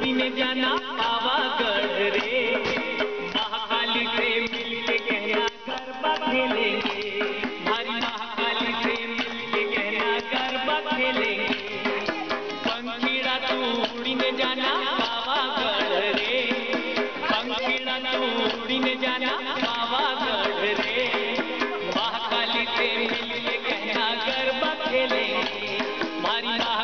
उड़ी ने जाना पावागढ़ रे, महाकाली से मिलके कहना गरबा खेलेंगे, हमारी महाकाली से मिलके कहना गरबा खेलेंगे। पंखीड़ा तू उड़ी ने जाना पावागढ़ रे, पंखीड़ा तू उड़ी ने जाना पावागढ़ रे, महाकाली से मिलके कहना गरबा खेलेंगे, हमारी